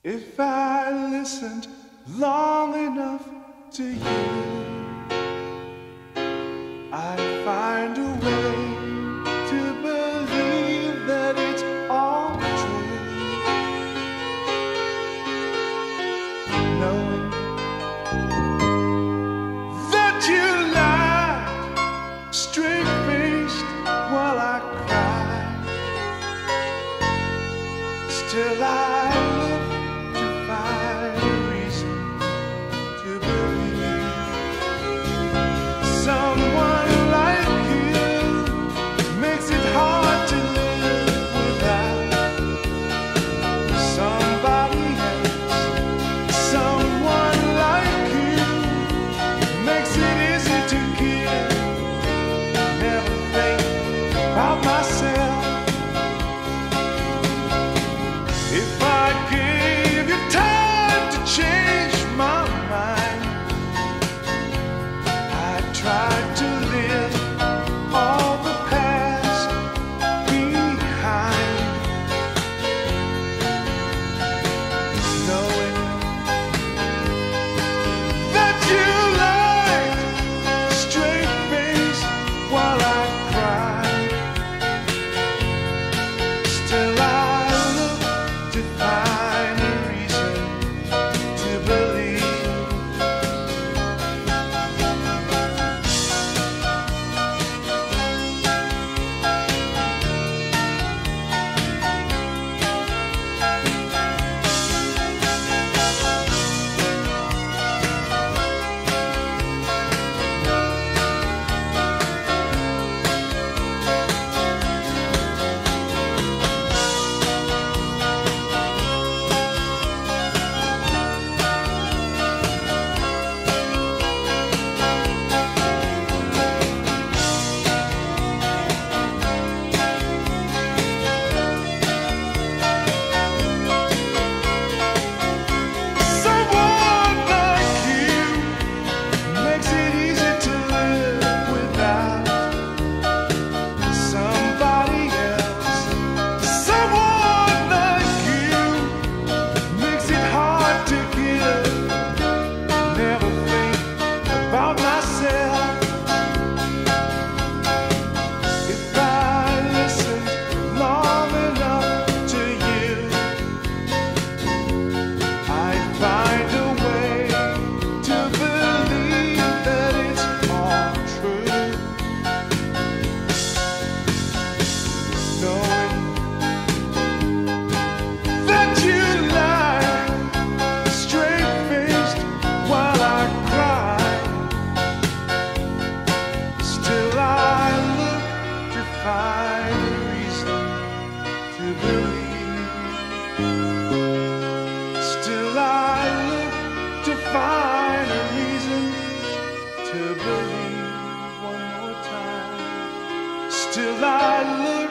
If I listened long enough to you, I'd find a way to believe that it's all true. Knowing that you lied straight-faced while I cried, still I look to find a reason to believe someone like you makes it hard to live without somebody else. Someone like you makes it easy to give. Never think about myself. If I gave you time to change my mind, I tried to live all the past behind, knowing that you lied straight-faced while I cried. Still I look to find a reason to believe. Someone like you makes it easy to live without somebody else. Someone like you makes it hard to give. Never think about myself. If I listened long enough to you, I'd find a way to believe that it's all true. Knowing that you lied straight-faced while I cried, still I look to find a reason to believe. Still I look to find a reason to believe one more time. Still I look